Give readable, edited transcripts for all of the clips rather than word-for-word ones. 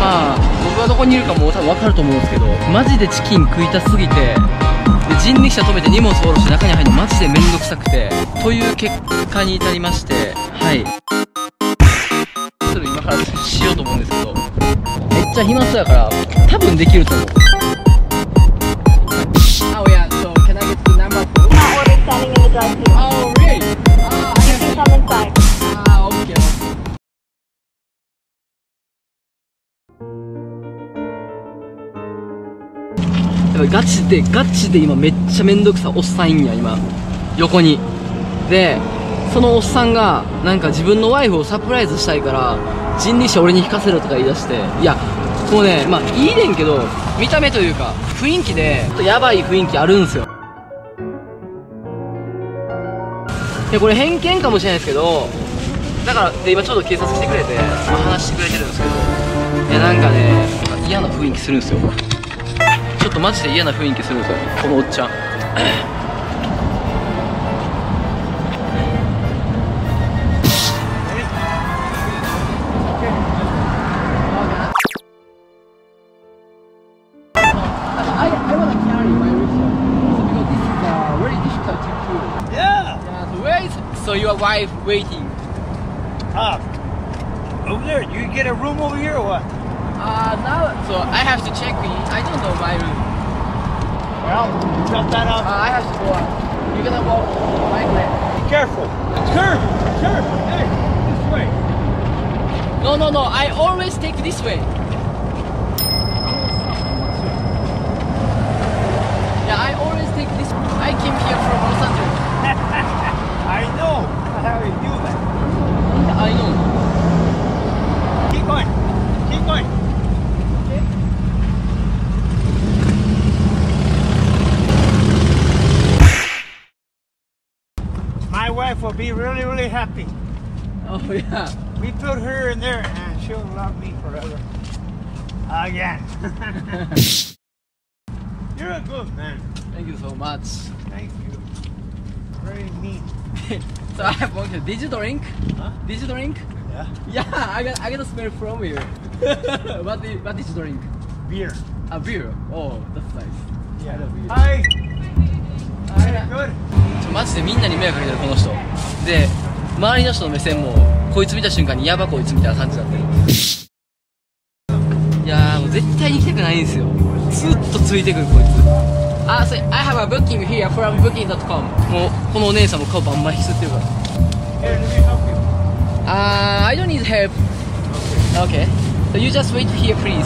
まあ僕はどこにいるかもう多分分かると思うんですけど、マジでチキン食いたすぎて、で人力車止めて荷物下ろして中に入るのマジでめんどくさくて、という結果に至りまして、はい、それ今からしようと思うんですけど、めっちゃ暇そうやから多分できると思う。Oh yeah, so can I get the number 2? Now order standing in the drive-thru. Oh really? Ah, I You can come inside. Ah, okay. ガチで今めっちゃめんどくさおっさんいんや今横に。でそのおっさんがなんか自分のワイフをサプライズしたいから人力車俺に引かせろとか言い出して、いやもうね、まあいいねんけど、見た目というか雰囲気でちょっとヤバい雰囲気あるんすよ。いやこれ偏見かもしれないですけど、だからで今ちょうど警察来てくれて、まあ、話してくれてるんですけど、いやなんかね嫌な雰囲気するんですよ。ちょっとマジで嫌な雰囲気するんですよこのおっちゃん。So your wife waiting? Over there. You get a room over here or what? Now, so I have to check in. I don't know my room. Well, shut that up. I have to go out. You're gonna walk my way. Be careful. Curve. Hey, this way. No. I always take this way. Yeah, I always take this. I came here from Los Angeles. I know how you do that. I know. Keep going. Okay. My wife will be really, really happy. Oh yeah. We put her in there and she'll love me forever. Again. You're a good man. Thank you so much. Thank you. Very mean. So I have one question. Did you drink? Huh? Did you drink? Yeah. Yeah, I got a smell from you. what did you drink? Beer. A beer. Oh, that's nice. Yeah. I love beer. Hi. Very Hi. good. マジでみんなに迷惑かけてるこの人で、周りの人の目線もこいつ見た瞬間にやばこいつみたいな感じになってる。いやーもう絶対に来たくないんですよ。ずっとついてくるこいつ。あ、so I have a booking here from booking.com。 もうこのお姉さんも顔バンバンひすってるから。 Here, let me help you. I don't need help. Okay. So you just wait here, please.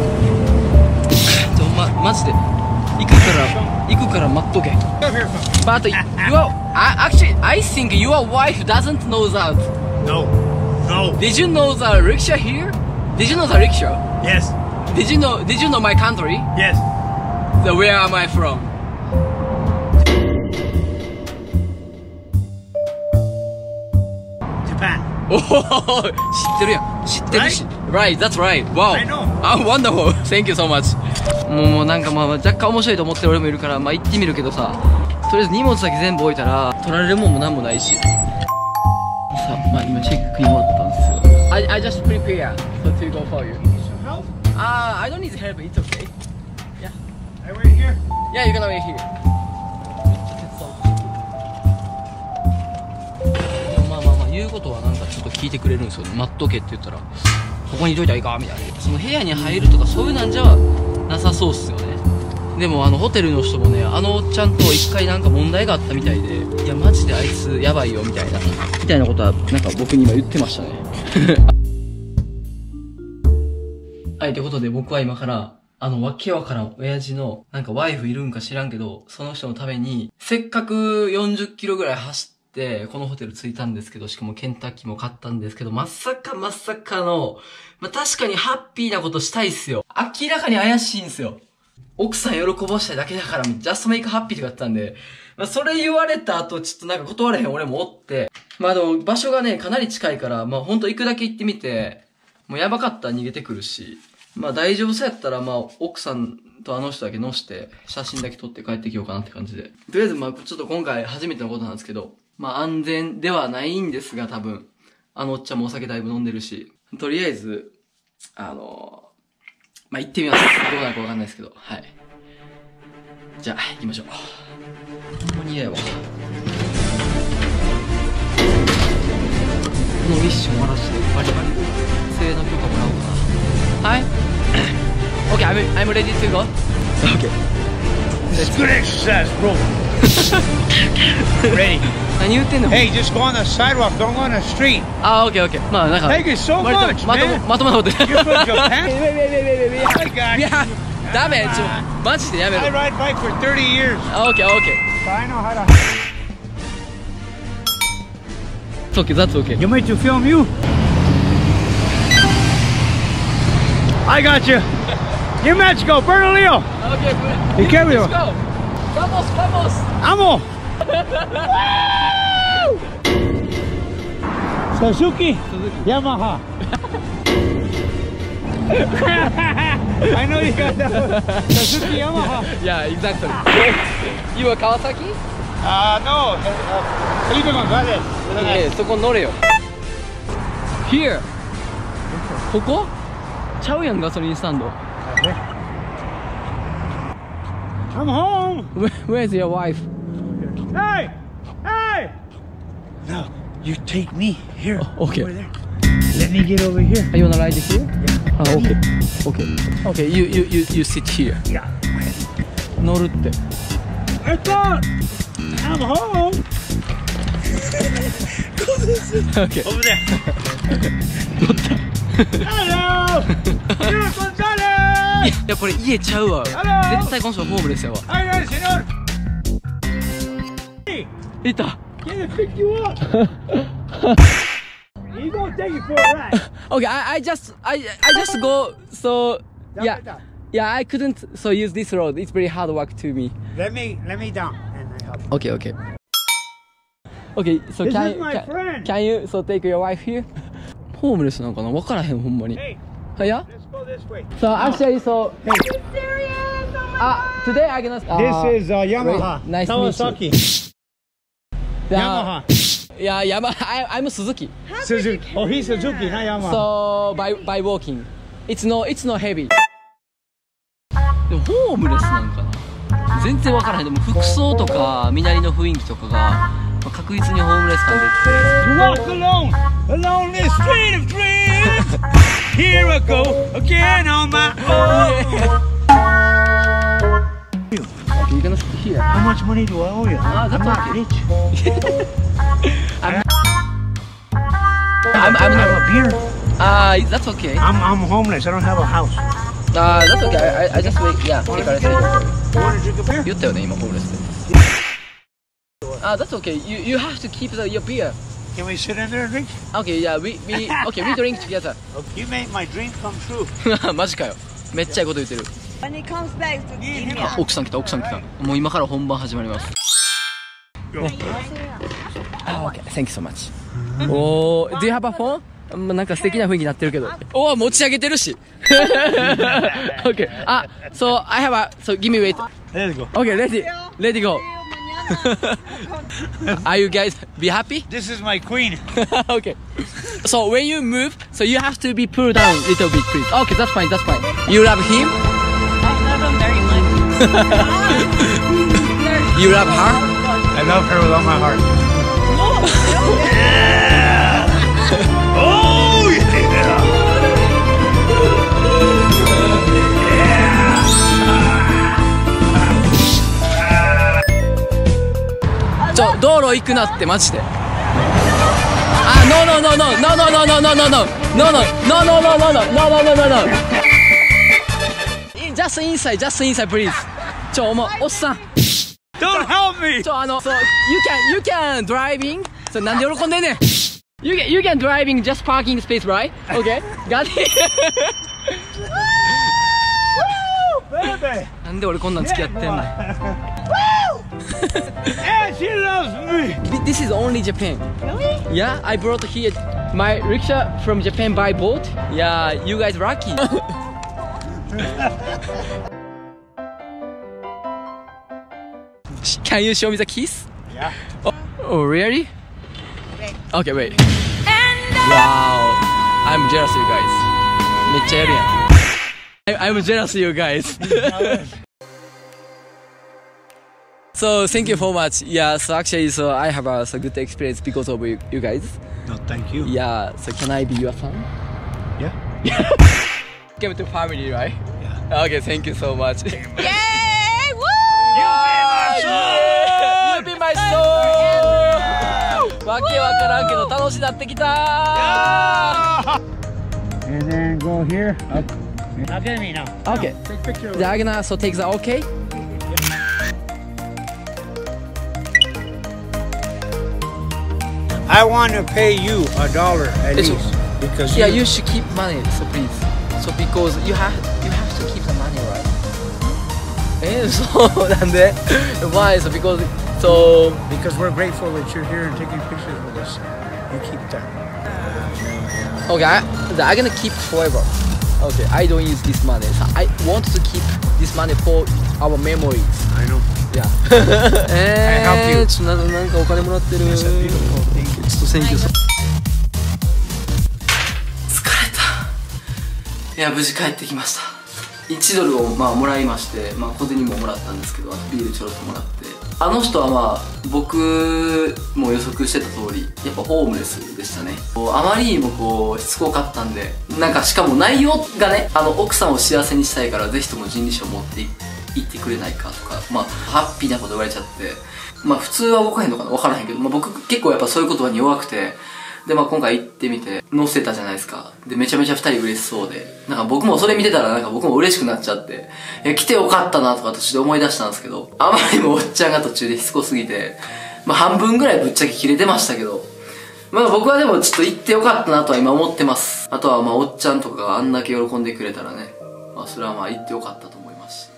マジで行くから待っとけ。 Come here, come. But actually, I think your wife doesn't know that. No. Did you know the rickshaw here? Did you know the rickshaw? Yes. Did you know my country? Yes. So where am I from? Japan. おお、知ってるやん。知ってるし。Right, that's right. Wow. I know. Wonderful. Thank you so much. もうなんかまあ若干面白いと思ってる俺もいるから、まあ行ってみるけどさ、とりあえず荷物だけ全部置いたら取られるもんもなんもないし。さあ、まあ今チェックイン終わったんですよ。I just prepare so to go for you. Need some help? I don't need help. It's okay. Yeah. I wait here. Yeah, you're gonna wait here. まあ言うことはなんかちょっと聞いてくれるんですよね。待っとけって言ったら、ここにいといたらいいかみたいな。その部屋に入るとかそういうなんじゃなさそうっすよね。でもホテルの人もね、おっちゃんと一回なんか問題があったみたいで、いやマジであいつやばいよみたいなことはなんか僕に今言ってましたね。はい、ということで僕は今からわけわからん親父のなんかワイフいるんか知らんけど、その人のためにせっかく40キロぐらい走ってこのホテル着いたんですけど、しかもケンタッキーも買ったんですけど、まさかの、まあ、確かにハッピーなことしたいっすよ。明らかに怪しいんすよ。奥さん喜ばしたいだけだから、just make happy とか言ったんで、まあ、それ言われた後、ちょっとなんか断れへん俺もおって、まあでも場所がね、かなり近いから、まあほんと行くだけ行ってみて、もうやばかったら逃げてくるし、まあ大丈夫そうやったら、まあ奥さんと人だけ乗して、写真だけ撮って帰ってきようかなって感じで。とりあえずまあちょっと今回初めてのことなんですけど、まあ安全ではないんですが多分、おっちゃんもお酒だいぶ飲んでるし、とりあえず、 まあ、行ってみます。どうなるかわかんないですけど。はい。じゃあ、行きましょう。ほんまに嫌やわ。このミッション終わらして、バリバリ性の許可もらおうかな。はい。Okay, I'm ready to go. Okay. This is good exercise, bro. Ready. 何言ってんの Hey, just go on the sidewalk. Don't go on the street. あ、OK, OK. まあ、なんか。 Thank you so 割と much, まと man. まともなこと言う。 You're from Japan? I got い you. や、ダメ。マジでやめろ。 I ride bike for 30 years. OK, OK. So I know how to. It's okay, that's okay. You want me to film you? I got you. You Mexico, Bernalillo. Okay, You carry let's on. go. Vamos, vamos. Amo. Suzuki. Yamaha. I know you got that one. Suzuki Yamaha. Yeah, exactly. You are Kawasaki? No. Felipe González. そこ乗れよ。Here. ここちゃうやん、ガソリンスタンド。 I'm home. Where's your wife? Hey! Hey! No, you take me here. Oh, okay. Over there. Let me get over here. You wanna ride here? Ah, okay. Okay. Okay, you sit here. Yeah. 乗るって。 I thought I'm home. Okay. Over there. Hello! You're Gonzalez! いや、これ家ちゃうわ。 Hello! 絶対この人ホームレスやわ。 Hi, señor. Hey, いた。 can I pick you up? You gonna take it for a ride? Okay, I just go. So yeah, Down. yeah, I couldn't so use this road. It's very hard work to me. Let me down and I help. Okay, okay. Okay, so This can is my friend. can you so take your wife here? ホームレスなんかな、わからへんほんまに。 Hey, はいや。 let's go this way. So actually, so today I gonna. This is Yamaha. Nice to meet Kawasaki. Yamaha. Yeah, Yamaha. I'm Suzuki. Suzuki. Oh, he's Suzuki, not Yamaha. So by walking, it's no heavy. でもホームレスなんかな。全然わからへん。でも服装とか身なりの雰囲気とかが、まあ確実にホームレス感出てて。 Walk alone, along this street of dreams. Here I go again on my own. Okay, you're gonna sit here. How much money do I owe you? Ah, that's I'm not okay. rich. I'm I have a beer. That's okay. I'm homeless. I don't have a house. That's okay. I just wait. Yeah, take a rest. You want to drink a beer? 言ったよね、今ホームレスで。That's okay. You have to keep your beer. Can we sit in there and drink? Okay, yeah, we drink together. You made my dream come true. マジかよ。めっちゃいいこと言ってる。 When he comes back to India. 奥さん来た。もう今から本番始まります。Okay, thank you so much. おー、do you have a phone? なんか素敵な雰囲気になってるけど。おー、持ち上げてるし。Okay. So I have so give me wait. Let's go. Okay, let it go. Are you guys be happy? This is my queen. Okay. So when you move, so you have to be pulled down a little bit, please. Okay, that's fine. You love him? I love him very much. You love her? I love her with all my heart. Yeah! Oh yeah! 道路行くなってマジで。No. Just inside, please. おっさん。 Don't help me! So you can driving. So なんで喜んでんねん。You can driving just parking space, right? Okay. Got it. Baby! なんで俺こんなん付き合ってんの。 And she loves me! This is only Japan. Really? Yeah, I brought here my rickshaw from Japan by boat. Yeah, you guys lucky. Can you show me the keys? Yeah. Oh, really? Wait. Okay, wait. Wow, I'm jealous, you guys. めっちゃやるやん。 I'm jealous of you guys. So thank you so much. Yeah, so actually, so I have a good experience because of you guys. No, thank you. Yeah, so can I be your son? Yeah. Give to family, right? Yeah. Okay, thank you so much. Yay! Woo! You be my son! わけわからんけど楽しなってきた And then go here. Up. Look at me now. Okay. Take picture. They're gonna so take the okay? I want to pay you $1 at It's- least because Yeah, you should keep money, so please. So because you have to keep the money, right? そうなんで Why? So because so because we're grateful that you're here and taking pictures with us. You keep that. okay, I'm gonna keep forever. Okay, I don't use this money. So I want to keep this money for our memories. I know. Yeah. help you. ちょっとなんかお金もらってる。 It's a beautiful thing. ちょっと Thank you. 疲れた。いや無事帰ってきました。1ドルをまあもらいまして、まあ小銭ももらったんですけど、あとビールちょろっともらって。あの人はまあ僕も予測してた通りやっぱホームレスでしたね。あまりにもこうしつこかったんで、なんかしかも内容がね、奥さんを幸せにしたいからぜひとも人力車を持って行ってくれないかとか、まあハッピーなこと言われちゃって、まあ普通は動かへんのかな、分からへんけど、まあ僕結構やっぱそういう言葉に弱くて、でまあ今回行ってみて乗せたじゃないですか。でめちゃめちゃ2人嬉しそうで、なんか僕もそれ見てたらなんか僕も嬉しくなっちゃって、来てよかったなとか途中で思い出したんですけど、あまりにもおっちゃんが途中でしつこすぎて、まあ半分ぐらいぶっちゃけ切れてましたけど、まあ僕はでもちょっと行ってよかったなとは今思ってます。あとはまあおっちゃんとかがあんだけ喜んでくれたらね、まあそれはまあ行ってよかったと思いますし。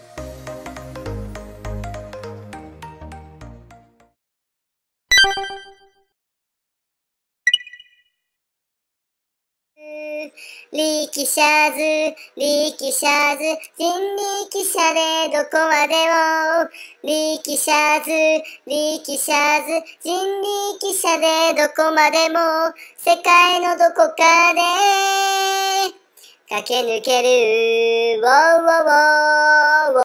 力車図、力車図、人力車でどこまでも。力車図、力車図、人力車でどこまでも。世界のどこかで駆け抜ける。ウォーウォーウォー